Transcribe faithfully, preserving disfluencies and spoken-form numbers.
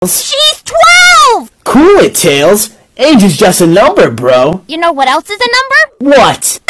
She's twelve! Cool it, Tails. Age is just a number, bro. You know what else is a number? What?